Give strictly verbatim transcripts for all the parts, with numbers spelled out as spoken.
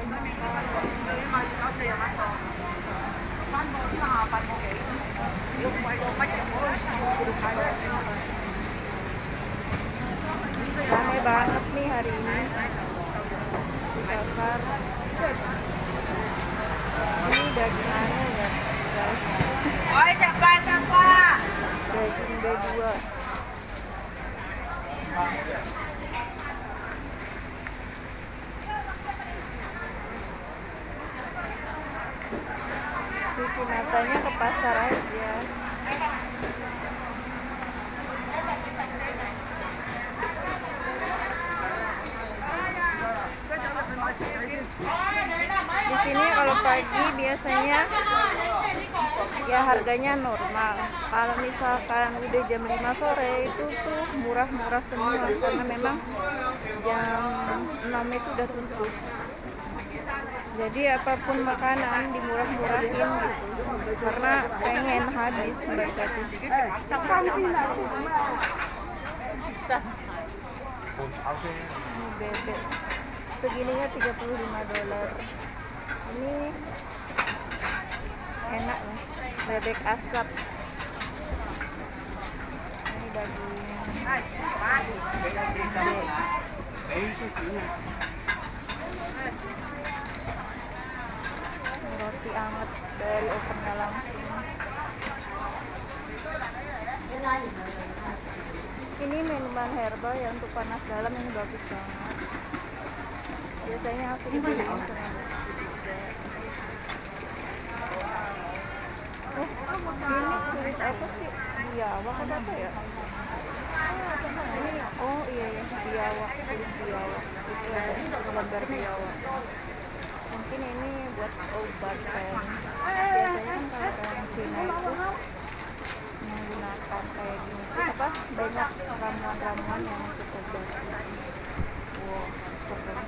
Ramai banget nih hari ini di pasar. Ini daging anu ya guys, Oi, siapa siapa? daging B dua. Cuci matanya ke pasar aja. Di sini kalau pagi biasanya ya harganya normal. Kalau misalkan udah jam lima sore itu tuh murah-murah semua karena memang jam enam itu udah tutup. Jadi apapun makanan dimurah-murahin gitu karena pengen habis mereka tuh. Ini bebek segininya tiga puluh lima dolar. Ini enak ya, bebek asap. Ini daging roti anget dari ovennya langsung. Ini minuman herbal yang untuk panas dalam, ini bagus banget. Biasanya aku beli ini sama oh, ini kulit apa sih? Biawak atau apa ya? Ini, oh iya ya, biawak, kulit biawak. Itu ada lembar biawak. Mungkin ini buat obat kan. Biasanya kan kalau orang Cina itu menggunakan kayak gini tuh apa, banyak ramuan-ramuan yang untuk obat. Wow, keren.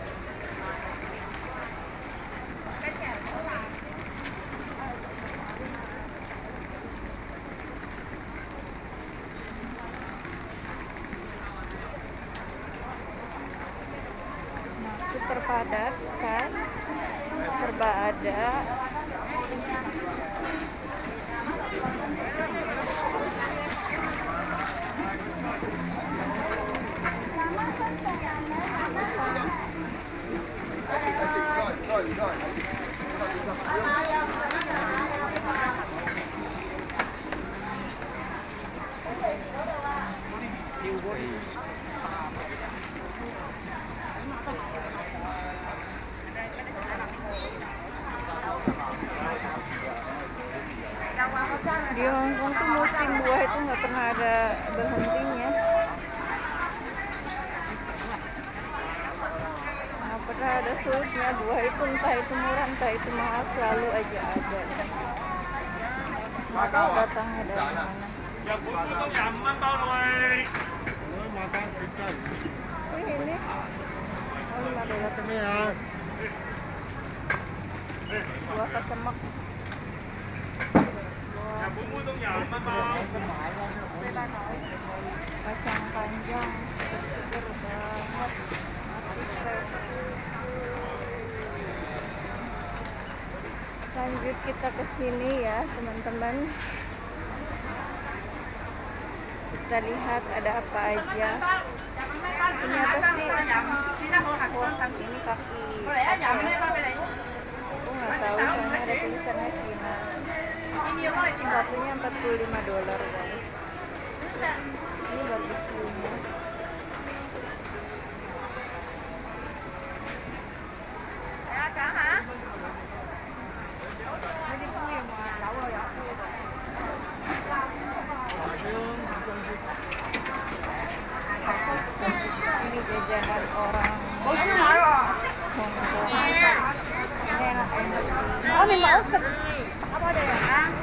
Nah, super padat kan, serba ada. Di Hongkong tuh musim buah itu nggak pernah ada berhentinya. Nggak pernah ada surutnya buah itu, entah itu murah entah itu mahal, selalu aja ada. Nggak tahu datangnya dari mana. Wih, ini oh, lima dolar semua. Buah kesemek. Kacang panjang seger banget, masih fresh. Lanjut kita ke sini ya teman-teman, kita lihat ada apa aja. Ini apa sih? Oh, ini kaki. Aku nggak tahu, soalnya ada tulisannya Cina. Satunya empat puluh lima dolar guys. Ini bagus punya. Ini jajanan orang Hongkong. Ini enak-enak sih. Oh, ini mau apa ada ya?